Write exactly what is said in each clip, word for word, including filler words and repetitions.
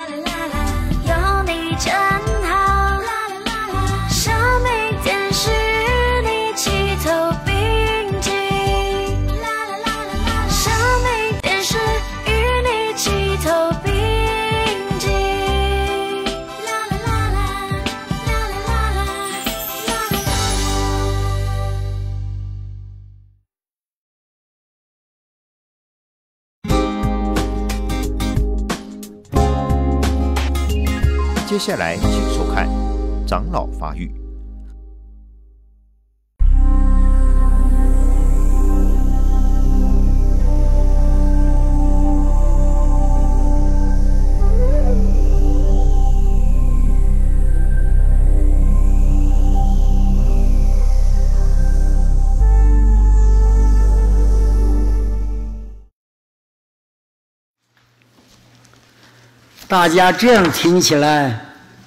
有你真好，生命电视与你齐头并进，生命电视与你齐头并进。 接下来，请收看《长老发育》。 大家这样听起来，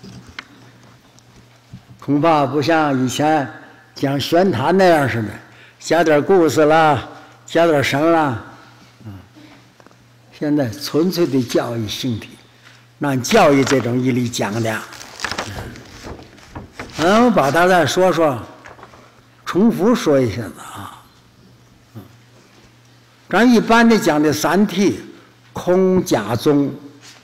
恐怕不像以前讲玄谈那样似的，加点故事啦，加点什么啦，嗯，现在纯粹的教育性体，按教育这种义理讲的，嗯，我把它再说说，重复说一下子啊，嗯，咱一般的讲的三谛，空、假、宗。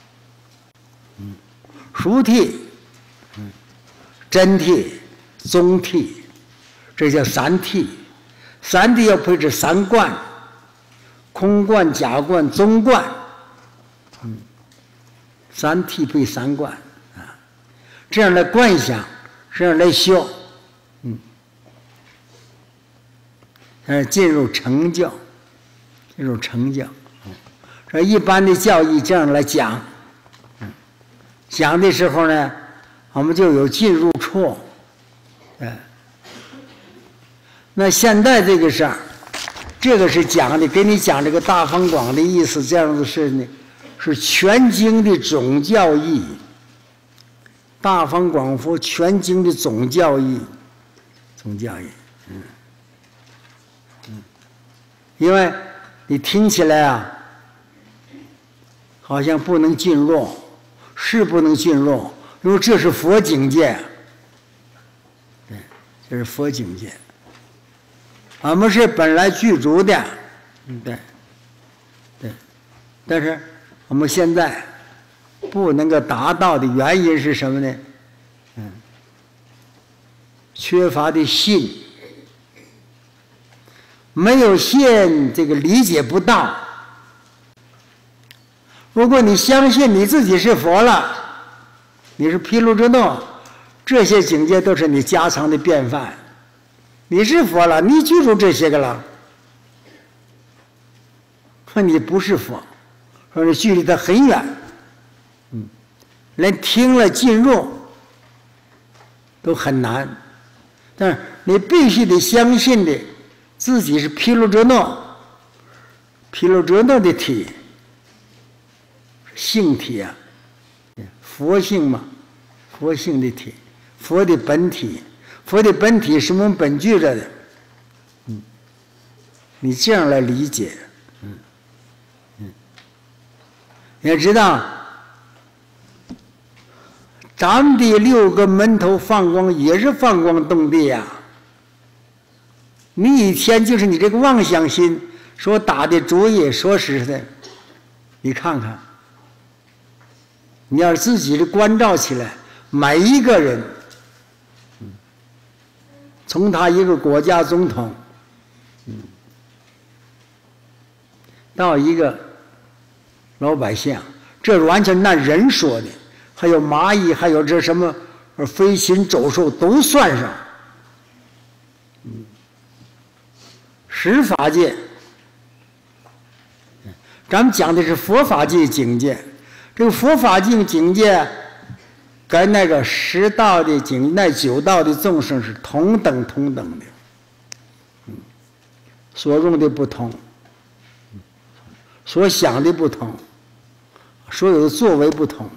殊谛、嗯，真谛、宗谛，这叫三谛。三谛要配置三观：空观、假观、宗观。嗯，三谛配三观啊，这样来观想，这样来修，嗯，呃，进入成教，进入成教。嗯，这一般的教义这样来讲。讲的时候呢，我们就有进入处，哎，那现在这个事儿，这个是讲的，给你讲这个大方广的意思，这样子是呢，是全经的总教义，大方广佛全经的总教义，总教义，嗯，嗯，因为你听起来啊，好像不能进入。是不能进入，因为这是佛境界。对，这是佛境界。我们是本来具足的，嗯，对，对。但是我们现在不能够达到的原因是什么呢？嗯，缺乏的信，没有信，这个理解不到。如果你相信你自己是佛了，你是毗卢遮那，这些境界都是你家常的便饭。你是佛了，你具足这些个了。说你不是佛，说你距离它很远，嗯，连听了进入都很难。但是你必须得相信的，自己是毗卢遮那，毗卢遮那的体。性体啊，佛性嘛，佛性的体，佛的本体，佛的本体是我们本具着的，嗯，你这样来理解，嗯嗯，也知道咱们的六个门头放光也是放光动地呀，你一天就是你这个妄想心所打的主意，说实在，你看看。你要自己的关照起来，每一个人，从他一个国家总统，到一个老百姓，这完全按人说的，还有蚂蚁，还有这什么飞禽走兽都算上。十法界，咱们讲的是佛法界境界。这个佛法境境界，跟那个十道的境、那九道的众生是同等同等的，嗯，所用的不同，所想的不同，所有的作为不同。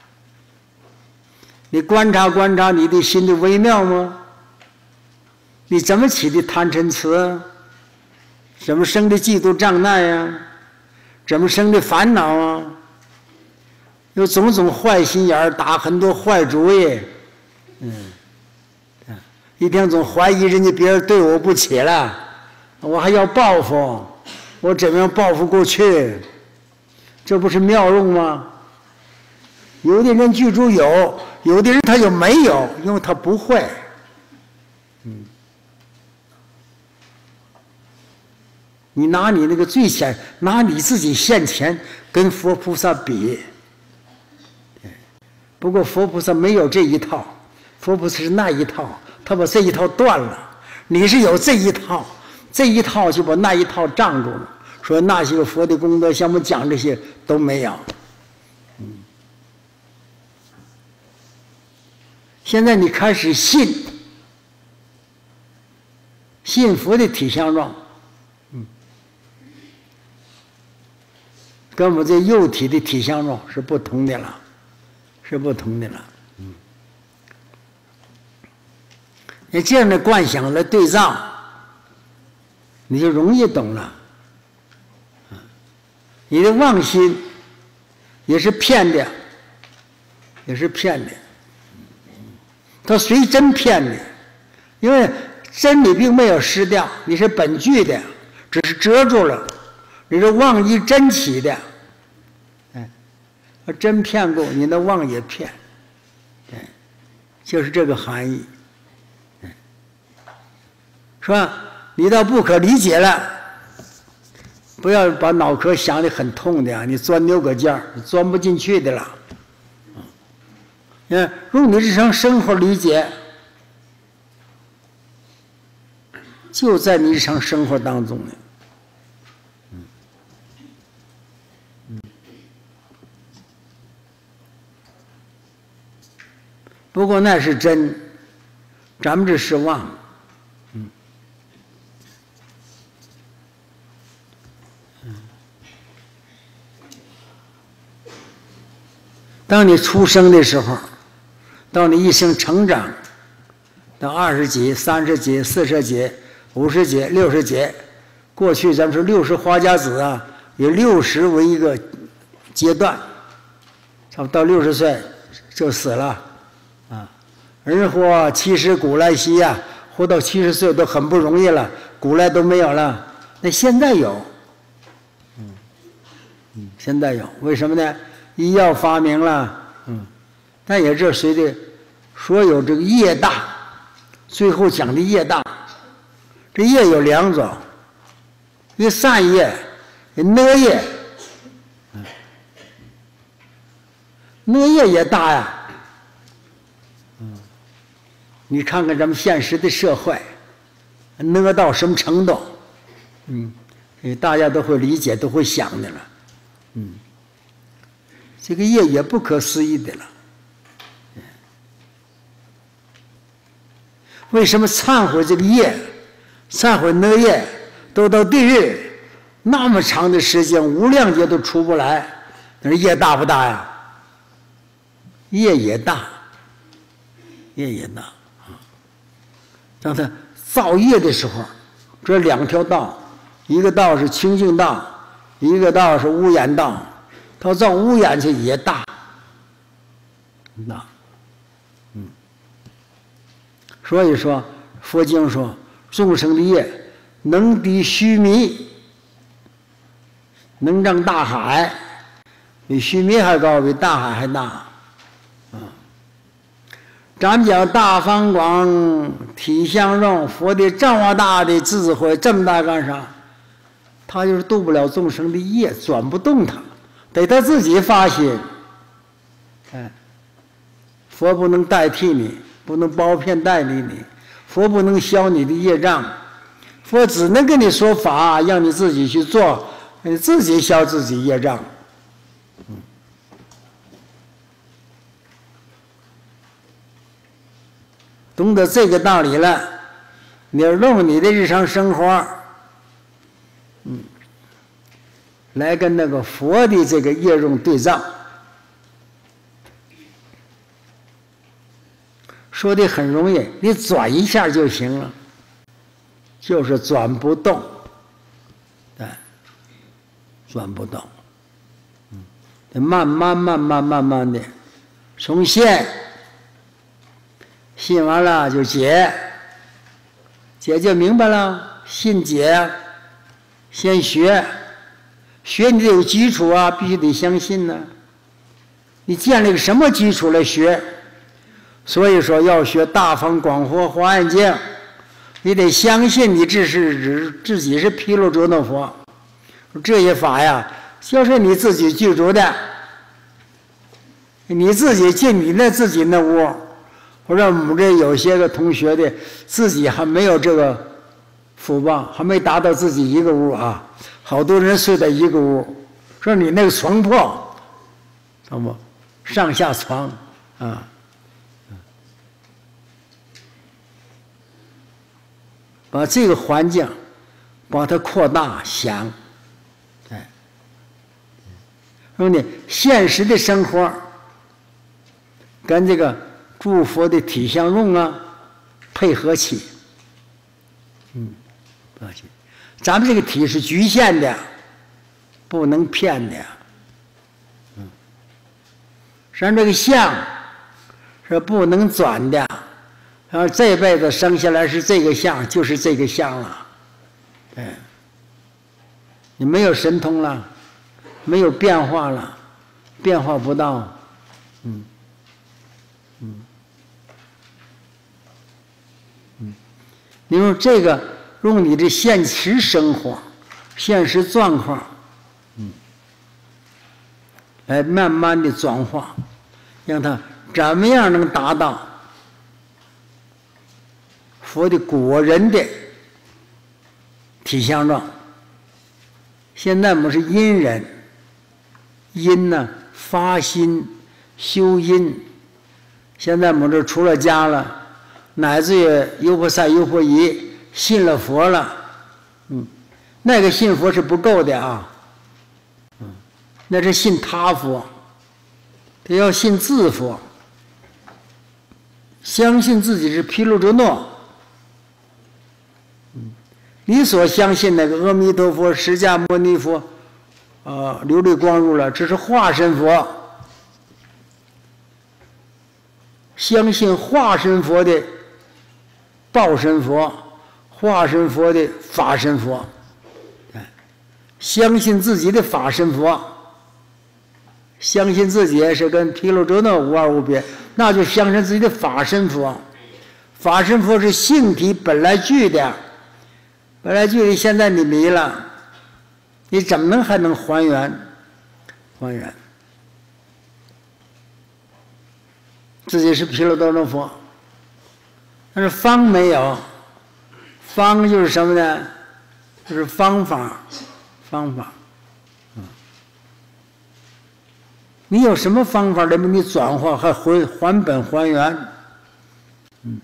你观察观察你的心的微妙吗？你怎么起的贪嗔痴啊？怎么生的嫉妒障碍呀？怎么生的烦恼啊？ 有种种坏心眼儿，打很多坏主意，嗯，一天总怀疑人家别人对我不起了，我还要报复，我怎么样报复过去？这不是妙用吗？有的人记住有，有的人他就没有，因为他不会。嗯，你拿你那个最先，拿你自己现前跟佛菩萨比。不过佛菩萨没有这一套，佛菩萨是那一套，他把这一套断了。你是有这一套，这一套就把那一套障住了。说那些个佛的功德，像我们讲这些都没有。嗯，现在你开始信，信佛的体相状，嗯，跟我们这幼体的体相状是不同的了。是不同的了，嗯，你这样的观想来对照，你就容易懂了。你的妄心也是骗的，也是骗的，它随真骗的，因为真理并没有失掉，你是本具的，只是遮住了，你是妄依真起的。真骗过你，的妄也骗，对，就是这个含义，是吧？你倒不可理解了，不要把脑壳想得很痛的啊！你钻牛角尖儿，你钻不进去的了。嗯，用你日常生活理解，就在你日常生活当中呢。不过那是真，咱们这是妄。嗯，当你出生的时候，到你一生成长，到二十几、三十几、四十几、五十几、六十几，过去咱们说六十花甲子啊，以六十为一个阶段，差不多到六十岁就死了。啊，人活七十古来稀呀，活到七十岁都很不容易了，古来都没有了。那现在有，嗯嗯，现在有，为什么呢？医药发明了，嗯，但也这随着所有这个业大，最后讲的业大，这业有两种，一个善业，一个恶业，嗯，恶业也大呀。你看看咱们现实的社会，恶到什么程度？嗯，大家都会理解，都会想的了。嗯，这个业也不可思议的了。为什么忏悔这个业，忏悔恶业，都到地狱，那么长的时间，无量劫都出不来？那业大不大呀？业也大，业也大。当他造业的时候，这两条道，一个道是清净道，一个道是污染道。他造污染去也大，大，嗯。所以说，佛经说，众生的业能抵须弥，能让大海，比须弥还高，比大海还大。咱们讲大方广体相融，佛的这么大的智慧，这么大干啥？他就是度不了众生的业，转不动他，得他自己发心。哎，佛不能代替你，不能包骗代理你，佛不能消你的业障，佛只能跟你说法，让你自己去做，你自己消自己业障。懂得这个道理了，你要用你的日常生活，嗯，来跟那个佛的这个业用对照，说的很容易，你转一下就行了，就是转不动，对，转不动，嗯， 得慢慢慢慢慢慢的从信，信完了就解，解就明白了，信解，先学，学你得有基础啊，必须得相信呢、啊。你建立个什么基础来学？所以说要学大方广佛华严经，你得相信你这是自己是毗卢遮那佛，这些法呀，就是你自己具足的，你自己进你那自己那屋。我说我们这有些个同学的自己还没有这个福报，还没达到自己一个屋啊，好多人睡在一个屋，说你那个床破，懂不？上下床啊。把这个环境，把它扩大想，哎，说呢，现实的生活跟这个诸佛的体相用啊配合起，嗯，不行，咱们这个体是局限的，不能骗的，嗯，咱这个相是不能转的。然后这辈子生下来是这个相，就是这个相了，哎，你没有神通了，没有变化了，变化不到，嗯，嗯，嗯，你说这个用你的现实生活、现实状况，嗯，来慢慢的转化，让它怎么样能达到佛的果人的体相状。现在我们是因人，因呢发心修因。现在我们这出了家了，乃至于优婆塞、优婆夷信了佛了，嗯，那个信佛是不够的啊，嗯，那是信他佛，得要信自佛，相信自己是毗卢遮那。你所相信那个阿弥陀佛、释迦牟尼佛，啊、呃，琉璃光如来，这是化身佛。相信化身佛的报身佛，化身佛的法身佛，相信自己的法身佛，相信自己是跟毗卢遮那无二无别，那就相信自己的法身佛。法身佛是性体本来具的。本来具体，现在你离了，你怎么能还能还原？还原自己是毗卢遮那佛，但是方没有，方就是什么呢？就是方法，方法。嗯，你有什么方法来给你转化还回还本还原？嗯。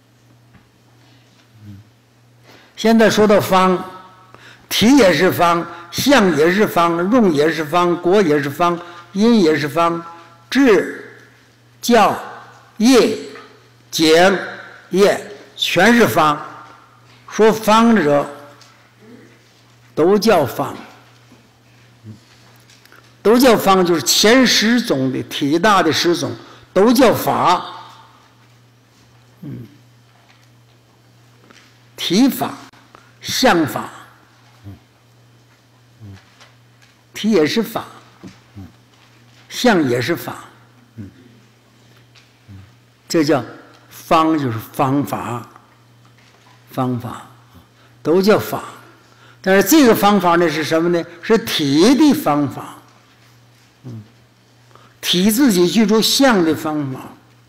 现在说到方，体也是方，相也是方，用也是方，果也是方，因也是方，智、教、业、解、业全是方。说方者，都叫方，都叫方，就是前十种的体大的十种，都叫法。嗯，体法。相法，体也是法，相也是法，这叫方，就是方法，方法都叫法。但是这个方法呢是什么呢？是体的方法，体自己具足相的方法，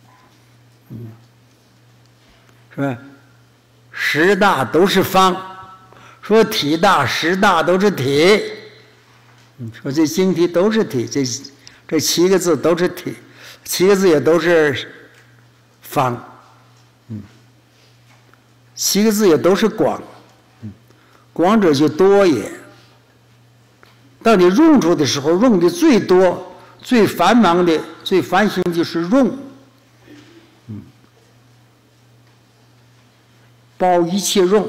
是吧？十大都是方。说体大十大都是体，说这经题都是体，这这七个字都是体，七个字也都是方，嗯，七个字也都是广，嗯，广者就多也。到你用处的时候，用的最多、最繁忙的、最繁行就是用，嗯，包一切用。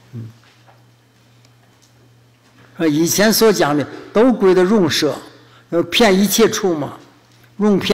啊，以前所讲的都归到用摄， 呃，骗一切处嘛，用骗